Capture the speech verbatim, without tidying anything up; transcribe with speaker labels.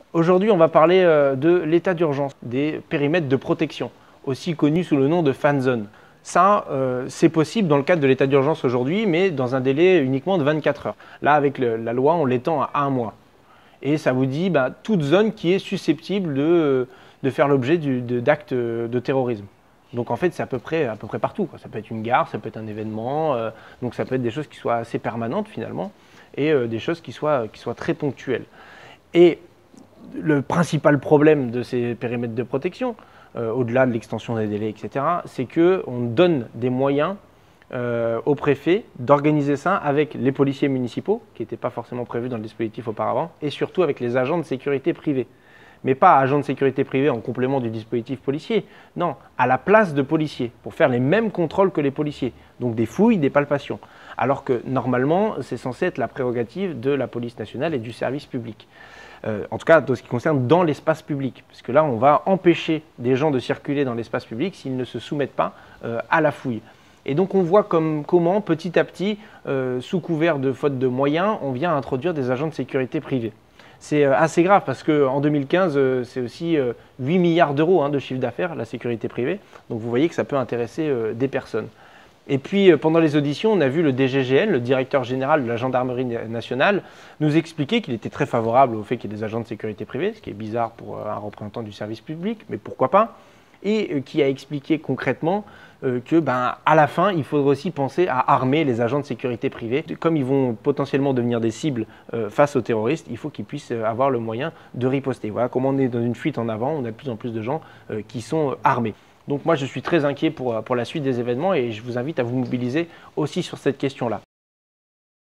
Speaker 1: Aujourd'hui, on va parler euh, de l'état d'urgence, des périmètres de protection, aussi connus sous le nom de fan zone. Ça, euh, c'est possible dans le cadre de l'état d'urgence aujourd'hui, mais dans un délai uniquement de vingt-quatre heures. Là, avec le, la loi, on l'étend à un mois. Et ça vous dit bah, toute zone qui est susceptible de, de faire l'objet d'actes de, de terrorisme. Donc en fait, c'est à peu près, à peu près partout, quoi. Ça peut être une gare, ça peut être un événement, euh, donc ça peut être des choses qui soient assez permanentes finalement, et euh, des choses qui soient, qui soient très ponctuelles. Et le principal problème de ces périmètres de protection, euh, au-delà de l'extension des délais, et cetera, c'est qu'on donne des moyens euh, au préfet d'organiser ça avec les policiers municipaux, qui n'étaient pas forcément prévus dans le dispositif auparavant, et surtout avec les agents de sécurité privée. Mais pas agents de sécurité privée en complément du dispositif policier, non, à la place de policiers, pour faire les mêmes contrôles que les policiers, donc des fouilles, des palpations. Alors que normalement, c'est censé être la prérogative de la police nationale et du service public. Euh, en tout cas, dans ce qui concerne dans l'espace public, parce que là, on va empêcher des gens de circuler dans l'espace public s'ils ne se soumettent pas euh, à la fouille. Et donc, on voit comme, comment, petit à petit, euh, sous couvert de faute de moyens, on vient introduire des agents de sécurité privés. C'est euh, assez grave parce qu'en deux mille quinze, euh, c'est aussi euh, huit milliards d'euros hein, de chiffre d'affaires, la sécurité privée. Donc, vous voyez que ça peut intéresser euh, des personnes. Et puis, pendant les auditions, on a vu le D G G N, le directeur général de la gendarmerie nationale, nous expliquer qu'il était très favorable au fait qu'il y ait des agents de sécurité privée, ce qui est bizarre pour un représentant du service public, mais pourquoi pas, et qui a expliqué concrètement que, ben, à la fin, il faudrait aussi penser à armer les agents de sécurité privée. Comme ils vont potentiellement devenir des cibles face aux terroristes, il faut qu'ils puissent avoir le moyen de riposter. Voilà comment on est dans une fuite en avant, on a de plus en plus de gens qui sont armés. Donc moi, je suis très inquiet pour, pour la suite des événements et je vous invite à vous mobiliser aussi sur cette question-là.